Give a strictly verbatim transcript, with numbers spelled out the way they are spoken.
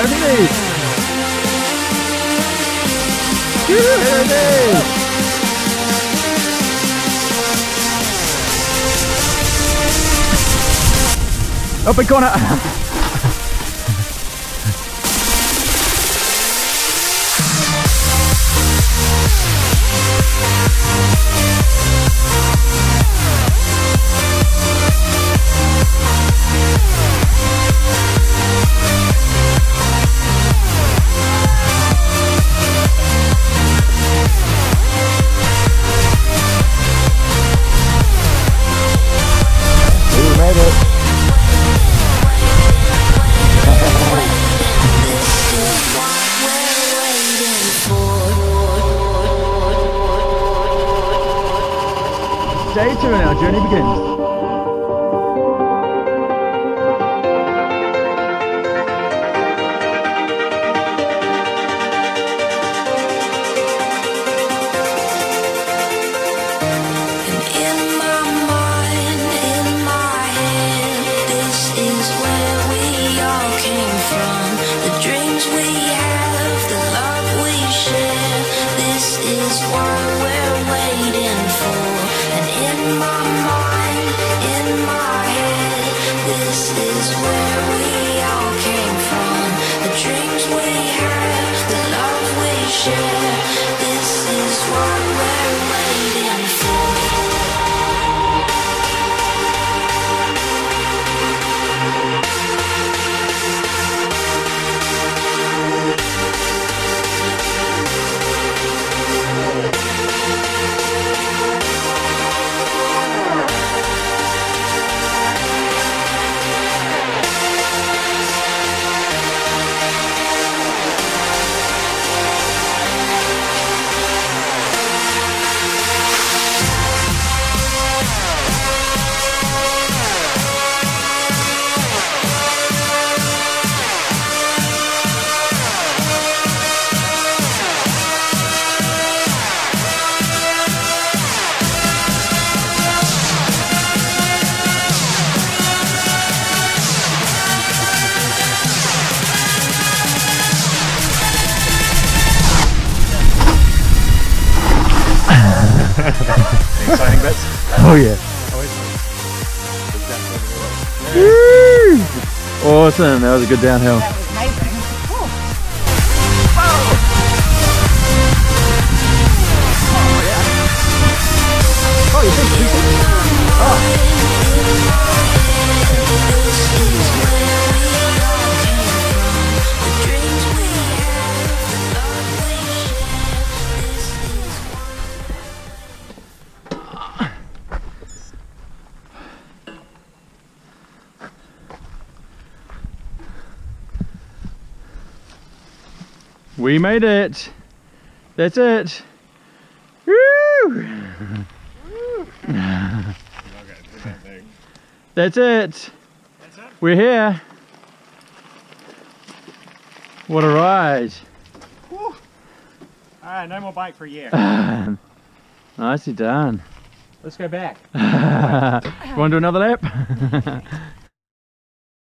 underneath. Underneath. Open corner. We made it. Day two and our journey begins. Exciting bits? Oh yeah. Woo! Awesome, that was a good downhill. That was amazing. Oh. Oh yeah. Oh, you think oh. We made it. That's it. Woo! That's it. That's it? We're here. What a ride. Woo. Alright, no more bike for a year. Nicely done. Let's go back. Want to do another lap?